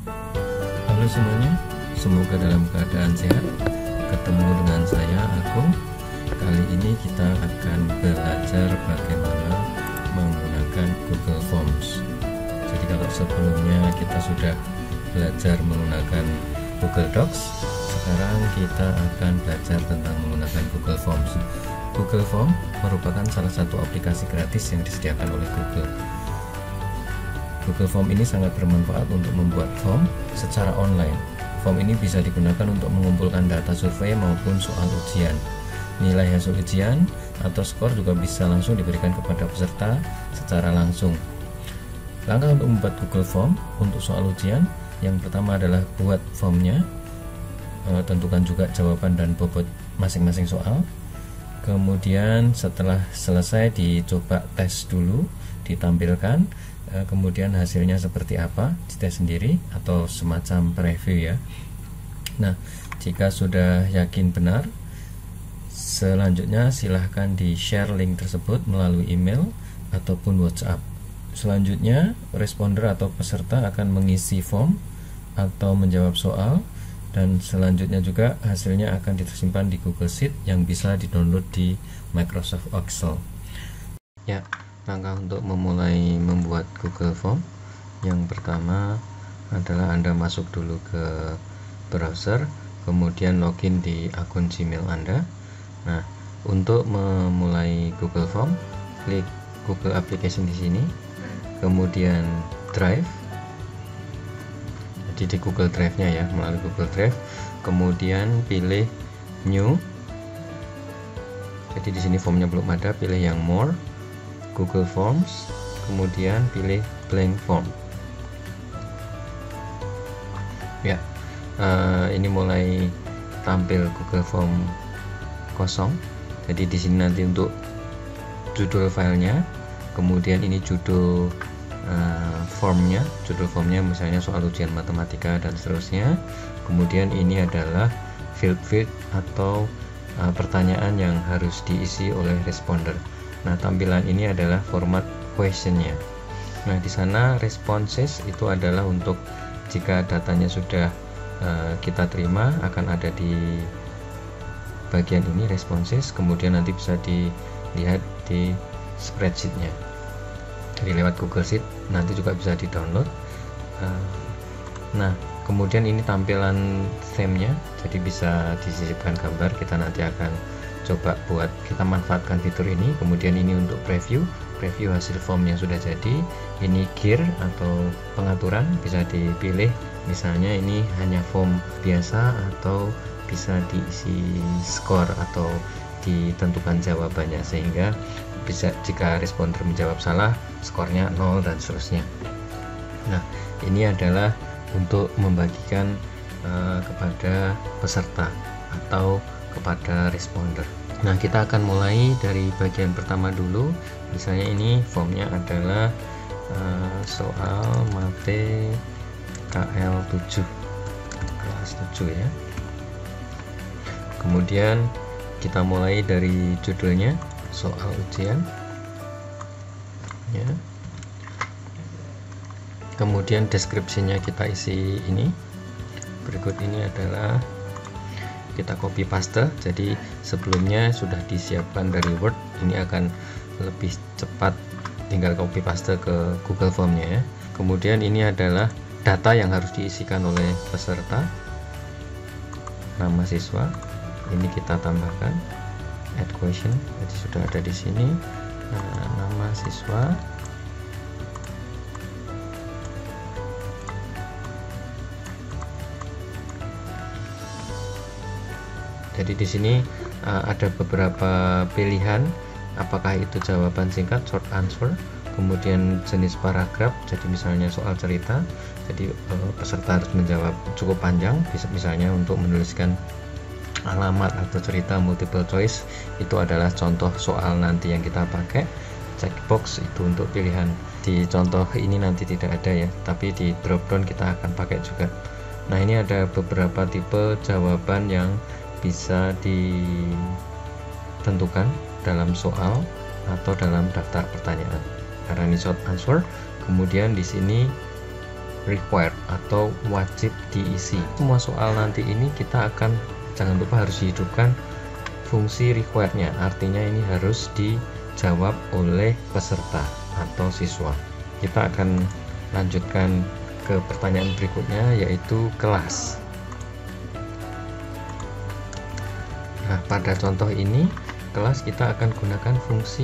Halo semuanya, semoga dalam keadaan sehat. Ketemu dengan saya, Agung. Kali ini kita akan belajar bagaimana menggunakan Google Forms. Jadi kalau sebelumnya kita sudah belajar menggunakan Google Docs, sekarang kita akan belajar tentang menggunakan Google Forms. Google Form merupakan salah satu aplikasi gratis yang disediakan oleh Google. Google Form ini sangat bermanfaat untuk membuat form secara online. Form ini bisa digunakan untuk mengumpulkan data survei maupun soal ujian. Nilai hasil ujian atau skor juga bisa langsung diberikan kepada peserta secara langsung. Langkah untuk membuat Google Form untuk soal ujian, yang pertama adalah buat formnya, tentukan juga jawaban dan bobot masing-masing soal. Kemudian setelah selesai dicoba tes dulu, ditampilkan, kemudian hasilnya seperti apa, dites sendiri atau semacam preview ya. Nah, jika sudah yakin benar, selanjutnya silahkan di share link tersebut melalui email ataupun WhatsApp. Selanjutnya responder atau peserta akan mengisi form atau menjawab soal, dan selanjutnya juga hasilnya akan disimpan di Google Sheet yang bisa di-download di Microsoft Excel. Ya, langkah untuk memulai membuat Google Form, yang pertama adalah Anda masuk dulu ke browser, kemudian login di akun Gmail Anda. Nah, untuk memulai Google Form, klik Google Application di sini, kemudian Drive. Jadi di Google Drive-nya ya, melalui Google Drive, kemudian pilih New. Jadi di sini formnya belum ada, pilih yang More, Google Forms, kemudian pilih Blank Form. Ya, ini mulai tampil Google Form kosong. Jadi di sini nanti untuk judul filenya, kemudian ini judul formnya, judul formnya misalnya soal ujian matematika dan seterusnya. Kemudian ini adalah field atau pertanyaan yang harus diisi oleh responder. Nah, tampilan ini adalah format questionnya. Nah, di sana responses itu adalah untuk jika datanya sudah kita terima, akan ada di bagian ini responses, kemudian nanti bisa dilihat di spreadsheetnya. Jadi lewat Google Sheet nanti juga bisa di-download. Nah, kemudian ini tampilan theme-nya, jadi bisa disisipkan gambar. Kita nanti akan coba buat, kita manfaatkan fitur ini. Kemudian ini untuk preview hasil form yang sudah jadi. Ini gear atau pengaturan, bisa dipilih, misalnya ini hanya form biasa atau bisa diisi skor atau ditentukan jawabannya, sehingga bisa jika responder menjawab salah, skornya 0 dan seterusnya. Nah, ini adalah untuk membagikan kepada peserta atau kepada responder. Nah, kita akan mulai dari bagian pertama dulu. Misalnya ini formnya adalah soal mate KL7 kelas 7 ya. Kemudian kita mulai dari judulnya, soal ujian ya. Kemudian deskripsinya kita isi ini. Berikut ini adalah kita copy paste. Jadi sebelumnya sudah disiapkan dari Word, ini akan lebih cepat, tinggal copy paste ke Google Form-nya ya. Kemudian ini adalah data yang harus diisikan oleh peserta. Nama siswa ini kita tambahkan, add question, jadi sudah ada di sini. Nama siswa, jadi di sini ada beberapa pilihan, apakah itu jawaban singkat short answer, kemudian jenis paragraf, jadi misalnya soal cerita, jadi peserta harus menjawab cukup panjang, misalnya untuk menuliskan alamat atau cerita multiple choice, itu adalah contoh soal nanti yang kita pakai. Checkbox itu untuk pilihan, di contoh ini nanti tidak ada ya, tapi di drop down kita akan pakai juga. Nah, ini ada beberapa tipe jawaban yang bisa ditentukan dalam soal atau dalam daftar pertanyaan. Karena ini short answer, kemudian di sini required atau wajib diisi. Semua soal nanti ini kita akan, jangan lupa harus dihidupkan fungsi required-nya, artinya ini harus dijawab oleh peserta atau siswa. Kita akan lanjutkan ke pertanyaan berikutnya, yaitu kelas. Nah, pada contoh ini kelas kita akan gunakan fungsi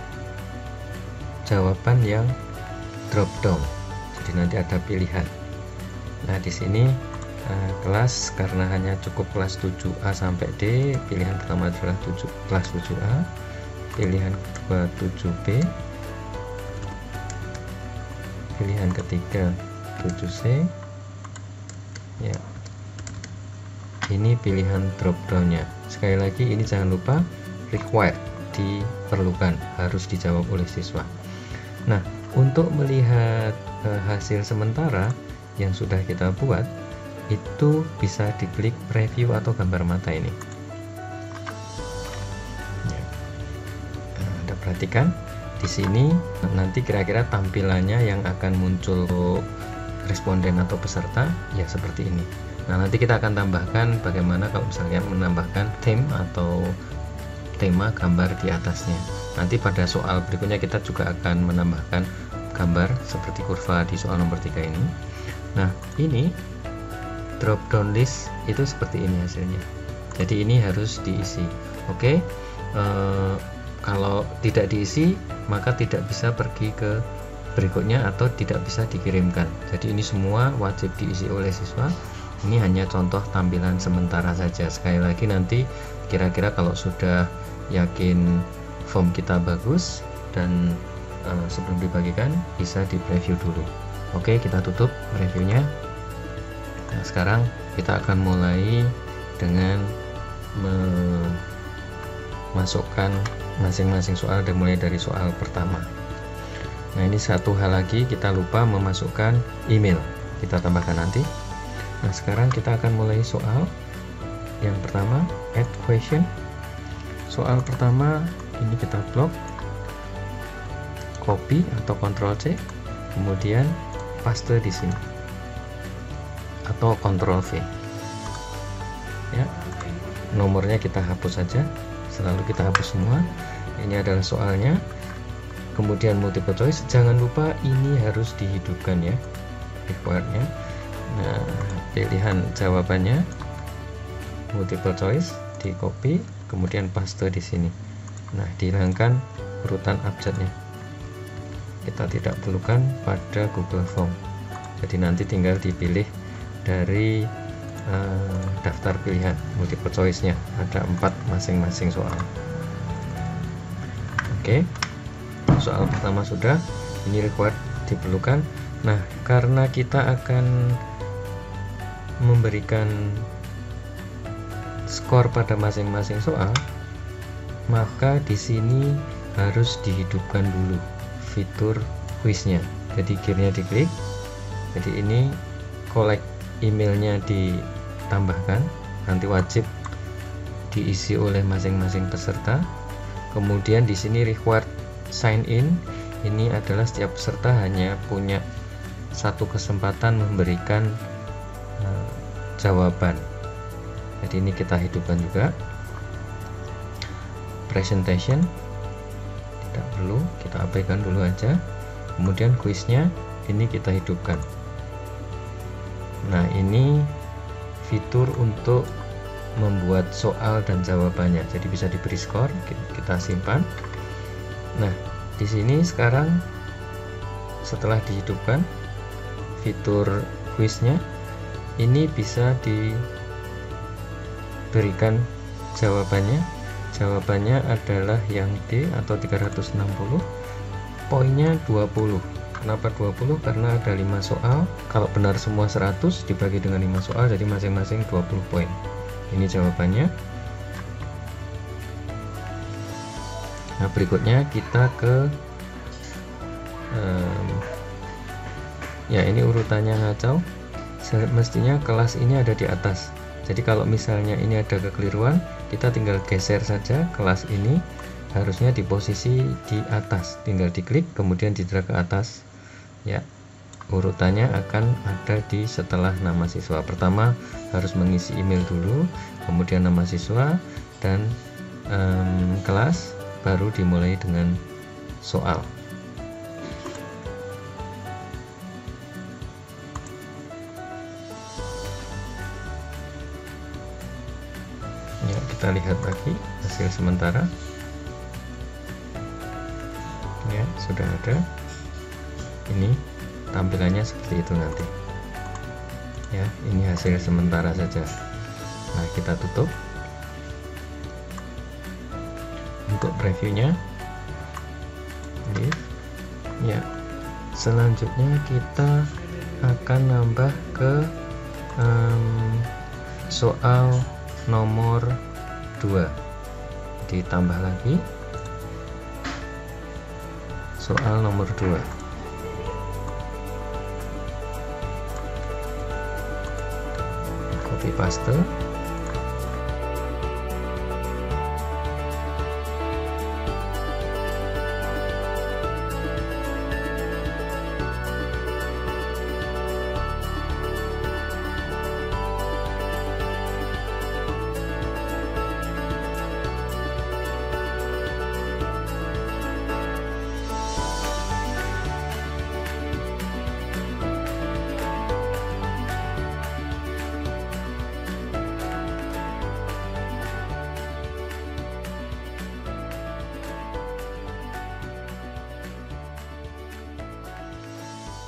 jawaban yang drop down. Jadi nanti ada pilihan. Nah, di sini kelas, karena hanya cukup kelas 7A sampai D, pilihan pertama adalah kelas 7A, pilihan kedua 7B, pilihan ketiga 7C. Ya, ini pilihan drop downnya. Sekali lagi, ini jangan lupa required, diperlukan, harus dijawab oleh siswa. Nah, untuk melihat hasil sementara yang sudah kita buat, itu bisa diklik preview atau gambar mata ini. Ya. Nah, Anda perhatikan di sini nanti kira-kira tampilannya yang akan muncul responden atau peserta ya seperti ini. Nah, nanti kita akan tambahkan bagaimana kalau misalnya menambahkan theme atau tema gambar di atasnya. Nanti pada soal berikutnya kita juga akan menambahkan gambar seperti kurva di soal nomor 3 ini. Nah, ini drop down list itu seperti ini hasilnya. Jadi ini harus diisi. Oke, kalau tidak diisi maka tidak bisa pergi ke berikutnya atau tidak bisa dikirimkan. Jadi ini semua wajib diisi oleh siswa. Ini hanya contoh tampilan sementara saja. Sekali lagi, nanti kira-kira kalau sudah yakin form kita bagus dan sebelum dibagikan bisa di preview dulu. Oke, kita tutup reviewnya. Nah, sekarang kita akan mulai dengan memasukkan masing-masing soal, dimulai dari soal pertama. Nah, ini satu hal lagi, kita lupa memasukkan email, kita tambahkan nanti. Nah, sekarang kita akan mulai soal yang pertama, add question. Soal pertama ini kita blok, copy atau Ctrl C, kemudian paste di sini atau Ctrl V. Ya, nomornya kita hapus saja, selalu kita hapus semua. Ini adalah soalnya. Kemudian multiple choice, jangan lupa ini harus dihidupkan ya, required-nya. Nah, pilihan jawabannya multiple choice, di copy, kemudian paste di sini. Nah, dihilangkan urutan abjadnya, kita tidak perlukan pada Google Form. Jadi nanti tinggal dipilih dari daftar pilihan multiple choice-nya, ada 4 masing-masing soal. Oke, soal pertama sudah, ini required, diperlukan. Nah, karena kita akan memberikan skor pada masing-masing soal, maka di sini harus dihidupkan dulu fitur quiznya. Jadi gearnya diklik, jadi ini collect emailnya ditambahkan, nanti wajib diisi oleh masing-masing peserta. Kemudian di sini required sign in, ini adalah setiap peserta hanya punya satu kesempatan memberikan jawaban. Jadi ini kita hidupkan juga. Presentation tidak perlu, kita abaikan dulu aja. Kemudian quiznya ini kita hidupkan. Nah, ini fitur untuk membuat soal dan jawabannya, jadi bisa diberi skor, kita simpan. Nah, di sini sekarang setelah dihidupkan fitur quiznya, ini bisa diberikan jawabannya. Jawabannya adalah yang D atau 360, poinnya 20. Kenapa 20? Karena ada 5 soal, kalau benar semua 100 dibagi dengan 5 soal, jadi masing-masing 20 poin. Ini jawabannya. Nah, berikutnya kita ke ya, ini urutannya ngacau. Mestinya kelas ini ada di atas. Jadi kalau misalnya ini ada kekeliruan, kita tinggal geser saja kelas ini, harusnya di posisi di atas. Tinggal diklik kemudian di drag ke atas. Ya. urutannya akan ada di setelah nama siswa. Pertama harus mengisi email dulu, kemudian nama siswa dan kelas, baru dimulai dengan soal. Ya, kita lihat lagi hasil sementara. Ya, sudah ada. Ini tampilannya seperti itu nanti. Ya, ini hasil sementara saja. Nah, kita tutup. Untuk previewnya, ya, selanjutnya kita akan nambah ke soal nomor 2. Ditambah lagi soal nomor 2. Copy paste.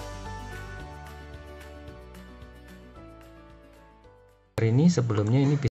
Ini sebelumnya ini